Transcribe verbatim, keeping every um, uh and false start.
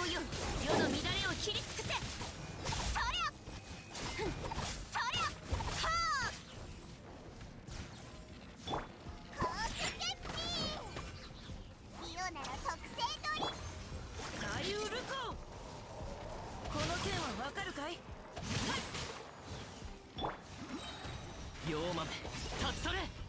よ世の乱れを切り尽くせ。そりゃふんそりゃはあ高知決定。リオナの特製ドリンク大ウルコ。この件はわかるかい。はい、両豆立ち去れ。